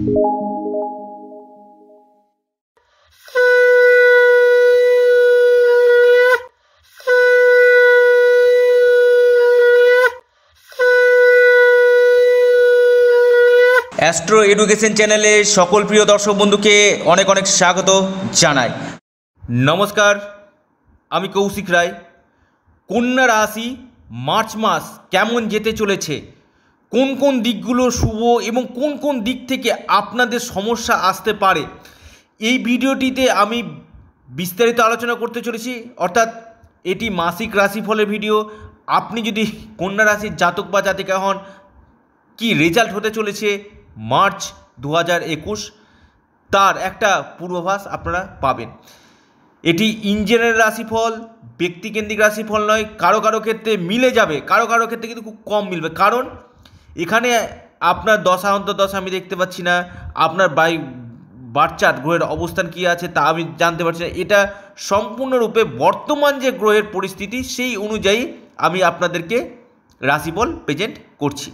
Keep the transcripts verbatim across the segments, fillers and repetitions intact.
Astro education চ্যানেলে সকল প্রিয় দর্শক বন্ধুকে অনেক অনেক স্বাগত জানাই। নমস্কার, আমি কৌশিক রায়। কন্যা রাশি মার্চ মাস কেমন যেতে চলেছে, কোন কোন দিকগুলো শুভ এবং কোন কোন দিক থেকে আপনাদের সমস্যা আসতে পারে, এই ভিডিওটিতে আমি বিস্তারিত আলোচনা করতে চলেছি। অর্থাৎ এটি মাসিক রাশিফলের ভিডিও। আপনি যদি কন্যা রাশির জাতক বা জাতিকা হন, কি রেজাল্ট হতে চলেছে মার্চ দু হাজার একুশ তার একটা পূর্বাভাস আপনারা পাবেন। এটি ইন জেনারেল রাশিফল, ব্যক্তিকেন্দ্রিক রাশিফল নয়। কারো কারো ক্ষেত্রে মিলে যাবে, কারো কারো ক্ষেত্রে কিন্তু খুব কম মিলবে, কারণ এখানে আপনার দশা অন্তর্দশা আমি দেখতে পাচ্ছি না, আপনার বাই বার্চার গ্রহের অবস্থান কী আছে তা আমি জানতে পারছি না। এটা সম্পূর্ণরূপে বর্তমান যে গ্রহের পরিস্থিতি সেই অনুযায়ী আমি আপনাদেরকে রাশিফল প্রেজেন্ট করছি।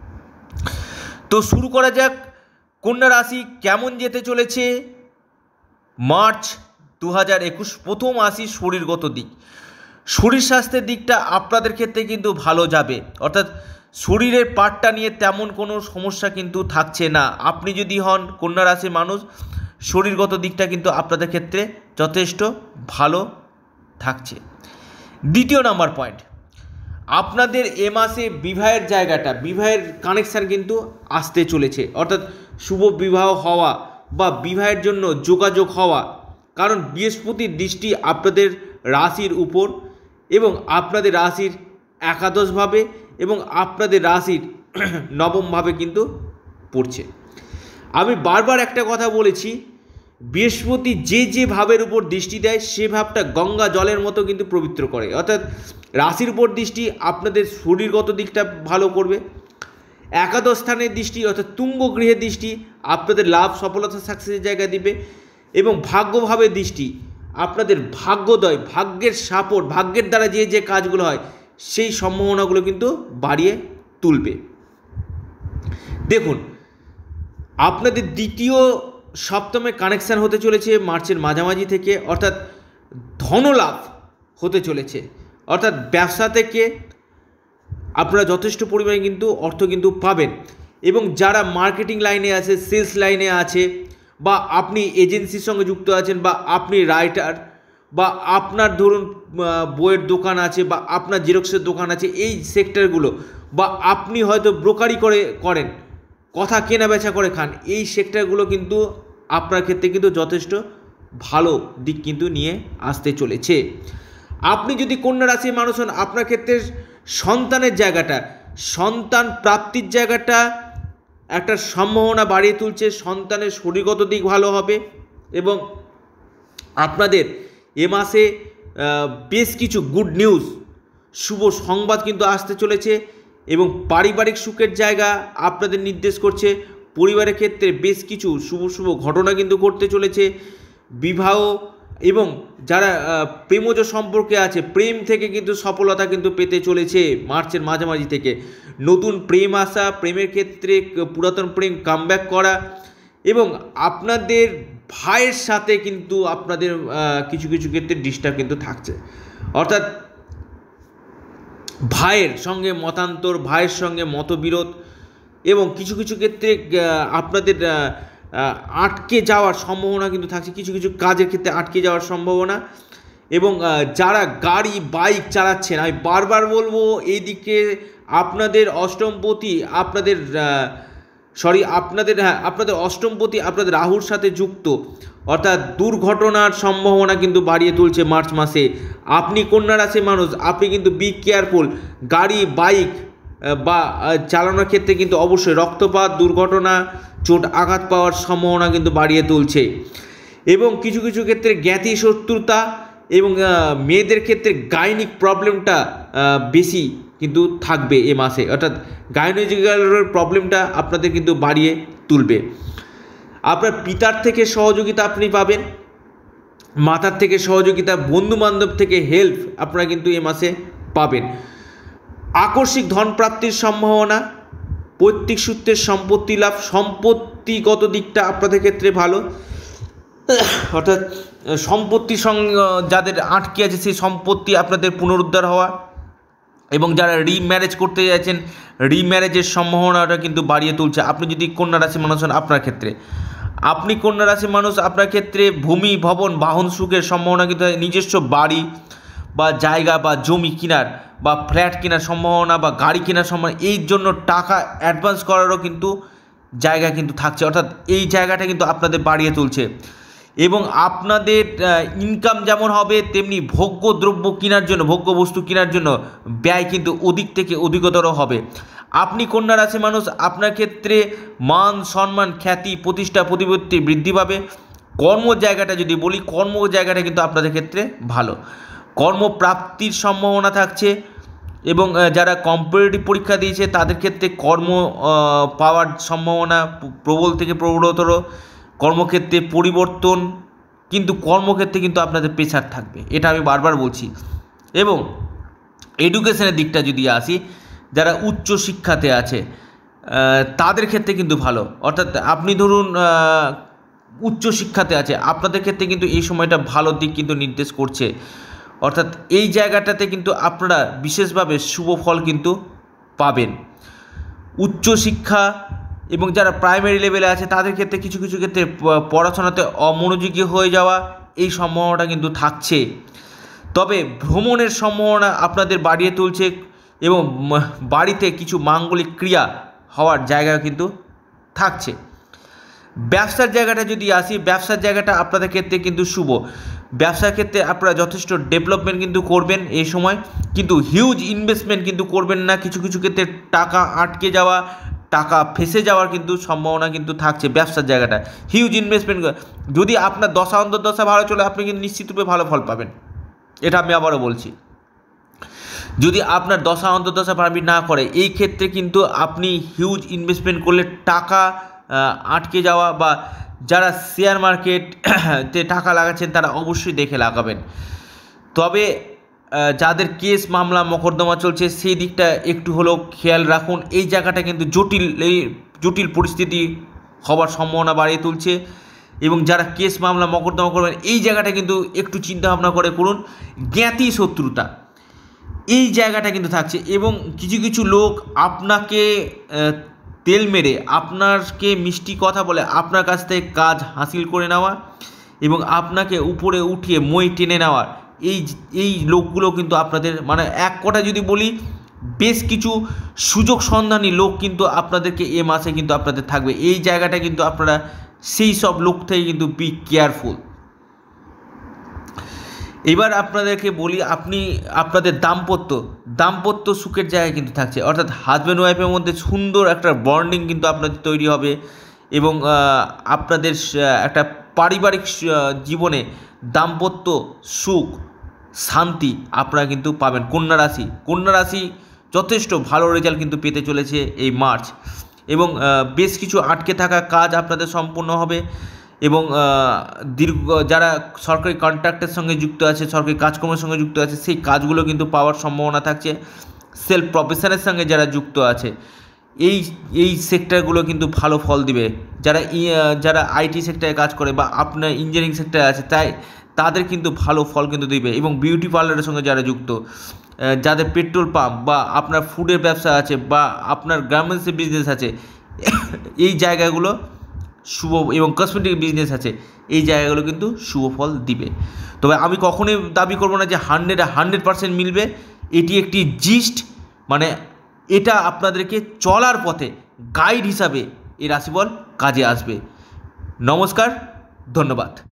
তো শুরু করা যাক। কন্যা রাশি কেমন যেতে চলেছে মার্চ দু হাজার একুশ। প্রথম আসি শরীরগত দিক। শরীর স্বাস্থ্যের দিকটা আপনাদের ক্ষেত্রে কিন্তু ভালো যাবে, অর্থাৎ শরীরের পার্টটা নিয়ে তেমন কোনো সমস্যা কিন্তু থাকছে না। আপনি যদি হন কন্যা রাশির মানুষ, শরীরগত দিকটা কিন্তু আপনাদের ক্ষেত্রে যথেষ্ট ভালো থাকছে। দ্বিতীয় নাম্বার পয়েন্ট, আপনাদের এ মাসে বিবাহের জায়গাটা, বিবাহের কানেকশান কিন্তু আসতে চলেছে, অর্থাৎ শুভ বিবাহ হওয়া বা বিবাহের জন্য যোগাযোগ হওয়া। কারণ বৃহস্পতির দৃষ্টি আপনাদের রাশির উপর এবং আপনাদের রাশির একাদশভাবে এবং আপনাদের রাশির নবমভাবে কিন্তু পড়ছে। আমি বারবার একটা কথা বলেছি, বৃহস্পতি যে যে ভাবের উপর দৃষ্টি দেয় সে ভাবটা গঙ্গা জলের মতো কিন্তু পবিত্র করে। অর্থাৎ রাশির উপর দৃষ্টি আপনাদের শরীরগত দিকটা ভালো করবে, একাদশ স্থানের দৃষ্টি অর্থাৎ তুঙ্গ গৃহের দৃষ্টি আপনাদের লাভ সফলতা সাকসেসের জায়গা দিবে, এবং ভাগ্যভাবের দৃষ্টি আপনাদের ভাগ্যোদয়, ভাগ্যের সাপোর্ট, ভাগ্যের দ্বারা যে যে কাজগুলো হয় সেই সম্ভাবনাগুলো কিন্তু বাড়িয়ে তুলবে। দেখুন, আপনাদের দ্বিতীয় সপ্তমে কানেকশান হতে চলেছে মার্চের মাঝামাঝি থেকে, অর্থাৎ ধনলাভ হতে চলেছে। অর্থাৎ ব্যবসা থেকে আপনারা যথেষ্ট পরিমাণে কিন্তু অর্থ কিন্তু পাবেন, এবং যারা মার্কেটিং লাইনে আছে, সেলস লাইনে আছে, বা আপনি এজেন্সির সঙ্গে যুক্ত আছেন, বা আপনি রাইটার, বা আপনার ধরুন বইয়ের দোকান আছে, বা আপনার জেরক্সের দোকান আছে, এই সেক্টরগুলো, বা আপনি হয়তো ব্রোকারি করে করেন, কথা কেনা বেচা করে খান, এই সেক্টরগুলো কিন্তু আপনার ক্ষেত্রে কিন্তু যথেষ্ট ভালো দিক কিন্তু নিয়ে আসতে চলেছে। আপনি যদি কন্যা রাশির মানুষ হন, আপনার ক্ষেত্রে সন্তানের জায়গাটা, সন্তান প্রাপ্তির জায়গাটা একটা সম্ভাবনা বাড়িয়ে তুলছে। সন্তানের শরীরগত দিক ভালো হবে, এবং আপনাদের এ মাসে বেশ কিছু গুড নিউজ, শুভ সংবাদ কিন্তু আসতে চলেছে, এবং পারিবারিক সুখের জায়গা আপনাদের নির্দেশ করছে। পরিবারের ক্ষেত্রে বেশ কিছু শুভ শুভ ঘটনা কিন্তু ঘটতে চলেছে। বিবাহ এবং যারা প্রেমজ সম্পর্কে আছে, প্রেম থেকে কিন্তু সফলতা কিন্তু পেতে চলেছে মার্চের মাঝামাঝি থেকে। নতুন প্রেম আসা, প্রেমের ক্ষেত্রে পুরাতন প্রেম কামব্যাক করা, এবং আপনাদের ভাইয়ের সাথে কিন্তু আপনাদের কিছু কিছু ক্ষেত্রে ডিস্টার্ব কিন্তু থাকছে। অর্থাৎ ভাইয়ের সঙ্গে মতান্তর, ভাইয়ের সঙ্গে মতবিরোধ, এবং কিছু কিছু ক্ষেত্রে আপনাদের আটকে যাওয়ার সম্ভাবনা কিন্তু থাকছে, কিছু কিছু কাজের ক্ষেত্রে আটকে যাওয়ার সম্ভাবনা। এবং যারা গাড়ি বাইক চালাচ্ছেন, আমি বারবার বলবো এই দিকে আপনাদের অষ্টমপতি আপনাদের সরি আপনাদের হ্যাঁ আপনাদের অষ্টমপতি আপনাদের রাহুর সাথে যুক্ত, অর্থাৎ দুর্ঘটনার সম্ভাবনা কিন্তু বাড়িয়ে তুলছে মার্চ মাসে। আপনি কন্যা রাশির মানুষ, আপনি কিন্তু বি কেয়ারফুল। গাড়ি বাইক বা চালানোর ক্ষেত্রে কিন্তু অবশ্যই রক্তপাত, দুর্ঘটনা, চোট আঘাত পাওয়ার সম্ভাবনা কিন্তু বাড়িয়ে তুলছে। এবং কিছু কিছু ক্ষেত্রে জ্ঞাতি শত্রুতা, এবং মেয়েদের ক্ষেত্রে গাইনিক প্রবলেমটা বেশি কিন্তু থাকবে এ মাসে, অর্থাৎ গাইনোলজিক্যাল প্রবলেমটা আপনাদের কিন্তু বাড়িয়ে তুলবে। আপনার পিতার থেকে সহযোগিতা আপনি পাবেন, মাতার থেকে সহযোগিতা, বন্ধুবান্ধব থেকে হেল্প আপনারা কিন্তু এ মাসে পাবেন। আকস্মিক ধন প্রাপ্তির সম্ভাবনা, পৈতৃক সূত্রের সম্পত্তি লাভ, সম্পত্তিগত দিকটা আপনাদের ক্ষেত্রে ভালো, অর্থাৎ সম্পত্তির সঙ্গে যাদের আটকে আছে সেই সম্পত্তি আপনাদের পুনরুদ্ধার হওয়া, এবং যারা রিম্যারেজ করতে যাচ্ছেন রিম্যারেজের সম্ভাবনাটা কিন্তু বাড়িয়ে তুলছে। আপনি যদি কন্যা রাশি মানুষ হন, আপনার ক্ষেত্রে আপনি কন্যা রাশি মানুষ, আপনার ক্ষেত্রে ভূমি, ভবন, বাহন সুখের সম্ভাবনা কিন্তু, নিজস্ব বাড়ি বা জায়গা বা জমি কেনার বা ফ্ল্যাট কেনার সম্ভাবনা বা গাড়ি কেনার সম্ভাবনা, এই জন্য টাকা অ্যাডভান্স করারও কিন্তু জায়গা কিন্তু থাকছে, অর্থাৎ এই জায়গাটা কিন্তু আপনাদের বাড়িয়ে তুলছে। এবং আপনাদের ইনকাম যেমন হবে তেমনি ভোগ্য দ্রব্য কেনার জন্য, ভোগ্য বস্তু কেনার জন্য ব্যয় কিন্তু অধিক থেকে অধিকতর হবে। আপনি কন্যা রাশি মানুষ, আপনার ক্ষেত্রে মান সম্মান, খ্যাতি, প্রতিষ্ঠা, প্রতিপত্তি বৃদ্ধি পাবে। কর্ম জায়গাটা যদি বলি, কর্ম জায়গাটা কিন্তু আপনাদের ক্ষেত্রে ভালো, কর্মপ্রাপ্তির সম্ভাবনা থাকছে। এবং যারা কম্পিটিটিভ পরীক্ষা দিয়েছে তাদের ক্ষেত্রে কর্ম পাওয়ার সম্ভাবনা প্রবল থেকে প্রবলতর। কর্মক্ষেত্রে পরিবর্তন, কিন্তু কর্মক্ষেত্রে কিন্তু আপনাদের প্রেশার থাকবে, এটা আমি বারবার বলছি। এবং এডুকেশনের দিকটা যদি আসি, যারা উচ্চ শিক্ষাতে আছে তাদের ক্ষেত্রে কিন্তু ভালো, অর্থাৎ আপনি ধরুন উচ্চ শিক্ষাতে আছে, আপনাদের ক্ষেত্রে কিন্তু এই সময়টা ভালো দিক কিন্তু নির্দেশ করছে, অর্থাৎ এই জায়গাটাতে কিন্তু আপনারা বিশেষভাবে শুভ ফল কিন্তু পাবেন। উচ্চশিক্ষা এবং যারা প্রাইমারি লেভেলে আছে তাদের ক্ষেত্রে কিছু কিছু ক্ষেত্রে পড়াশোনাতে অমনোযোগী হয়ে যাওয়া, এই সম্ভাবনাটা কিন্তু থাকছে। তবে ভ্রমণের সম্ভাবনা আপনাদের বাড়িয়ে তুলছে, এবং বাড়িতে কিছু মাঙ্গলিক ক্রিয়া হওয়ার জায়গা কিন্তু থাকছে। ব্যবসার জায়গাটা যদি আসি, ব্যবসার জায়গাটা আপনাদের ক্ষেত্রে কিন্তু শুভ। ব্যবসার ক্ষেত্রে আপনারা যথেষ্ট ডেভেলপমেন্ট কিন্তু করবেন এই সময়, কিন্তু হিউজ ইনভেস্টমেন্ট কিন্তু করবেন না। কিছু কিছু ক্ষেত্রে টাকা আটকে যাওয়া, টাকা ফেসে যাওয়ার কিন্তু সম্ভাবনা কিন্তু থাকছে। ব্যবসার জায়গাটা হিউজ ইনভেস্টমেন্ট, যদি আপনার দশা অন্তর্দশা ভালো চলে আপনি কিন্তু নিশ্চিতরূপে ভালো ফল পাবেন, এটা আমি আবারও বলছি। যদি আপনার দশা অন্তর্দশা ভালো না করে, এই ক্ষেত্রে কিন্তু আপনি হিউজ ইনভেস্টমেন্ট করলে টাকা আটকে যাওয়া, বা যারা শেয়ার মার্কেটে টাকা লাগাচ্ছেন তারা অবশ্যই দেখে লাগাবেন। তবে যাদের কেস মামলা মকদ্দমা চলছে সেই দিকটা একটু হলেও খেয়াল রাখুন। এই জায়গাটা কিন্তু জটিল, এই জটিল পরিস্থিতি হওয়ার সম্ভাবনা বাড়িয়ে তুলছে। এবং যারা কেস মামলা মকদ্দমা করবেন এই জায়গাটা কিন্তু একটু চিন্তাভাবনা করে করুন। জ্ঞাতি শত্রুতা, এই জায়গাটা কিন্তু থাকছে। এবং কিছু কিছু লোক আপনাকে তেল মেরে, আপনাকে মিষ্টি কথা বলে আপনার কাছ থেকে কাজ হাসিল করে নেওয়া এবং আপনাকে উপরে উঠিয়ে মই টেনে নেওয়া, এই এই লোকগুলো কিন্তু আপনাদের, মানে এক কথা যদি বলি, বেশ কিছু সুযোগ সন্ধানী লোক কিন্তু আপনাদেরকে এ মাসে কিন্তু আপনাদের থাকবে। এই জায়গাটা কিন্তু আপনারা সেই সব লোক থেকে কিন্তু বি কেয়ারফুল। এবার আপনাদেরকে বলি, আপনি আপনাদের দাম্পত্য দাম্পত্য সুখের জায়গায় কিন্তু থাকছে, অর্থাৎ হাজব্যান্ড ওয়াইফের মধ্যে সুন্দর একটা বন্ডিং কিন্তু আপনাদের তৈরি হবে। এবং আপনাদের একটা পারিবারিক জীবনে দাম্পত্য সুখ, শান্তি আপনারা কিন্তু পাবেন। কন্যা রাশি কন্যা রাশি যথেষ্ট ভালো রেজাল্ট কিন্তু পেতে চলেছে এই মার্চ। এবং বেশ কিছু আটকে থাকা কাজ আপনাদের সম্পূর্ণ হবে। এবং দীর্ঘ যারা সরকারি কন্ট্রাক্টের সঙ্গে যুক্ত আছে, সরকারি কাজকর্মের সঙ্গে যুক্ত আছে, সেই কাজগুলো কিন্তু পাওয়ার সম্ভাবনা থাকছে। সেলফ প্রফেশনের সঙ্গে যারা যুক্ত আছে, এই এই সেক্টরগুলো কিন্তু ভালো ফল দিবে। যারা যারা আইটি সেক্টরে কাজ করে বা আপনার ইঞ্জিনিয়ারিং সেক্টরে আছে, তাই তাদের কিন্তু ভালো ফল কিন্তু দিবে। এবং বিউটি পার্লারের সঙ্গে যারা যুক্ত, যাদের পেট্রোল পাম্প বা আপনার ফুডের ব্যবসা আছে বা আপনার গার্মেন্টসের বিজনেস আছে, এই জায়গাগুলো শুভ, এবং কসমেটিক বিজনেস আছে, এই জায়গাগুলো কিন্তু শুভ ফল দিবে। তবে আমি কখনোই দাবি করবো না যে হান্ড্রেড হান্ড্রেড পার্সেন্ট মিলবে। এটি একটি জিস্ট, মানে এটা আপনাদেরকে চলার পথে গাইড হিসাবে এই রাশিফল কাজে আসবে। নমস্কার, ধন্যবাদ।